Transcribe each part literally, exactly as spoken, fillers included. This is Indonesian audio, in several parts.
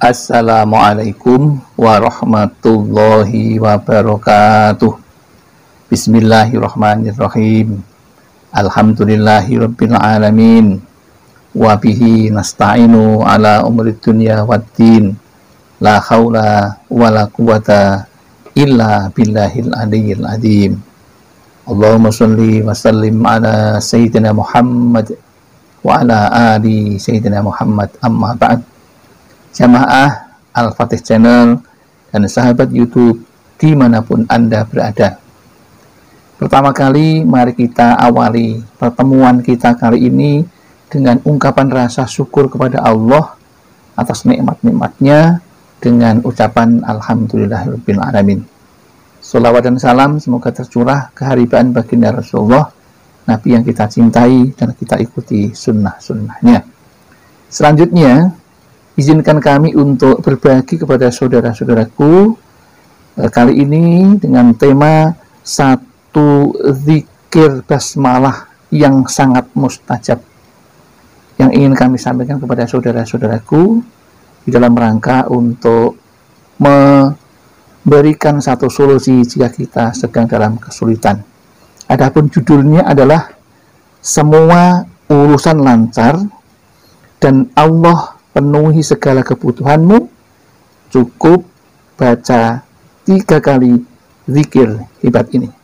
Assalamualaikum warahmatullahi wabarakatuh. Bismillahirrahmanirrahim. Alhamdulillahirabbil alamin. Wa bihi nasta'inu ala umrid dunya waddin. La haula wala quwata illa billahil aliyyil azim. Allahumma shalli wa sallim ala sayyidina Muhammad wa ala ali sayyidina Muhammad, amma ba'd. Jamaah Al-Fatih Channel dan sahabat YouTube dimanapun Anda berada. Pertama kali mari kita awali pertemuan kita kali ini dengan ungkapan rasa syukur kepada Allah atas nikmat-nikmatnya dengan ucapan Alhamdulillahirabbil alamin. Sholawat dan salam semoga tercurah keharibaan baginda Rasulullah, Nabi yang kita cintai dan kita ikuti sunnah-sunnahnya. Selanjutnya, izinkan kami untuk berbagi kepada saudara-saudaraku eh, kali ini dengan tema satu zikir basmalah yang sangat mustajab yang ingin kami sampaikan kepada saudara-saudaraku di dalam rangka untuk memberikan satu solusi jika kita sedang dalam kesulitan. Adapun judulnya adalah semua urusan lancar dan Allah penuhi segala kebutuhanmu. Cukup baca tiga kali zikir hebat ini.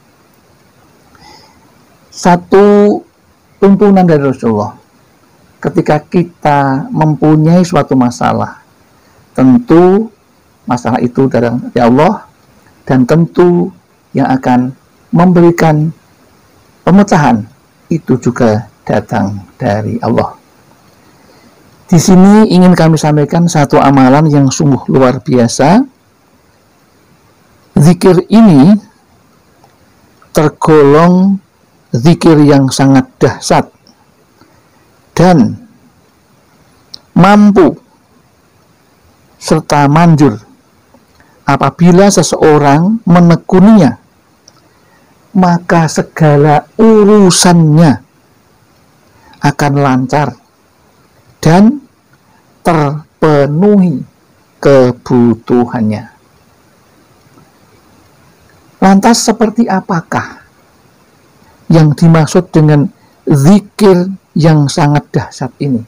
Satu tuntunan dari Rasulullah ketika kita mempunyai suatu masalah, tentu masalah itu dari Allah dan tentu yang akan memberikan pemecahan itu juga datang dari Allah. Di sini ingin kami sampaikan satu amalan yang sungguh luar biasa. Zikir ini tergolong zikir yang sangat dahsyat dan mampu serta manjur apabila seseorang menekuninya, maka segala urusannya akan lancar dan terpenuhi kebutuhannya. Lantas seperti apakah yang dimaksud dengan zikir yang sangat dahsyat ini?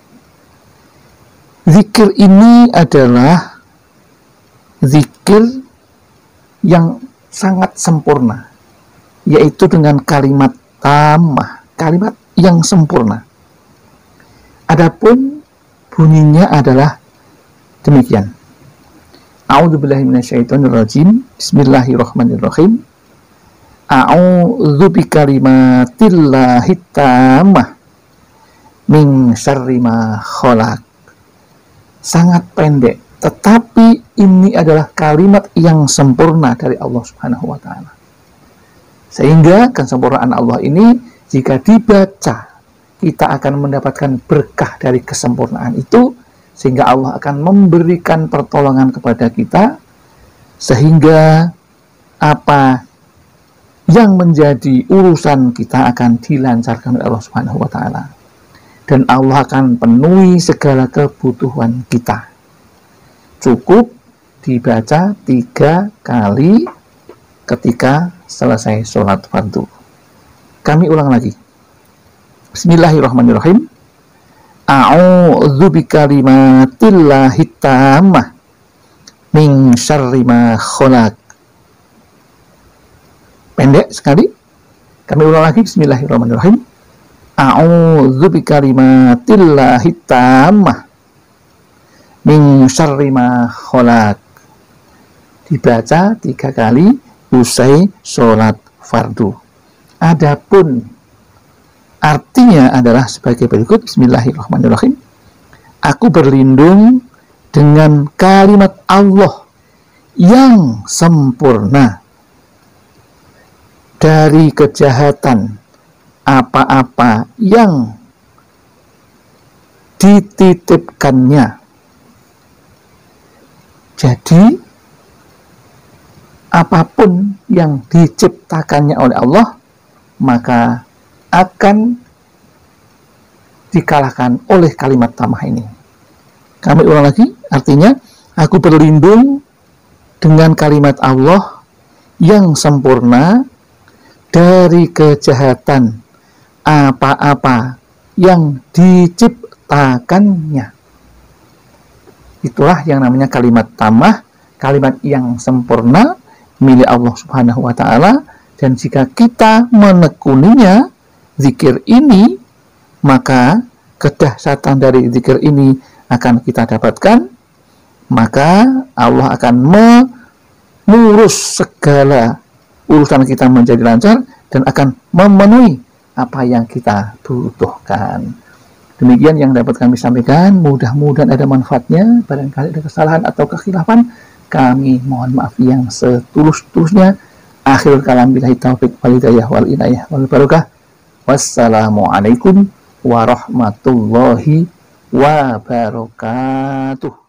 Zikir ini adalah zikir yang sangat sempurna, yaitu dengan kalimat tamah, kalimat yang sempurna. Adapun bunyinya adalah demikian. A'udzubillahi minasyaitonirrajim. Bismillahirrahmanirrahim. A'udzu bikalimatillahi tammah min syarri ma khalaq. Sangat pendek, tetapi ini adalah kalimat yang sempurna dari Allah Subhanahu wa taala. Sehingga kesempurnaan Allah ini jika dibaca kita akan mendapatkan berkah dari kesempurnaan itu, sehingga Allah akan memberikan pertolongan kepada kita, sehingga apa yang menjadi urusan kita akan dilancarkan oleh Allah Subhanahu wa taala. Dan Allah akan penuhi segala kebutuhan kita. Cukup dibaca tiga kali ketika selesai sholat fardu. Kami ulang lagi. Bismillahirrahmanirrahim. A'udzu bikalimatillahi tammah min syarri ma khalaq. Pendek sekali. Kami ulang lagi. Bismillahirrahmanirrahim. A'udzu bikalimatillahi tammah min syarri ma khalaq. Dibaca tiga kali usai sholat fardu. Adapun artinya adalah sebagai berikut. Bismillahirrahmanirrahim. Aku berlindung dengan kalimat Allah yang sempurna dari kejahatan apa-apa yang dititipkannya. Jadi apapun yang diciptakannya oleh Allah maka akan dikalahkan oleh kalimat tamah ini. Kami ulang lagi, artinya aku berlindung dengan kalimat Allah yang sempurna dari kejahatan apa-apa yang diciptakannya. Itulah yang namanya kalimat tammah, kalimat yang sempurna milik Allah Subhanahu wa Ta'ala. Dan jika kita menekuninya, zikir ini, maka kedahsyatan dari zikir ini akan kita dapatkan. Maka Allah akan mengurus segala urusan kita menjadi lancar dan akan memenuhi apa yang kita butuhkan. Demikian yang dapat kami sampaikan, mudah-mudahan ada manfaatnya. Barangkali ada kesalahan atau kekhilafan, kami mohon maaf yang setulus-tulusnya. Akhirul kalam, billahi taufiq wal hidayah wal inayah wal barakah. Wassalamualaikum warahmatullahi wabarakatuh.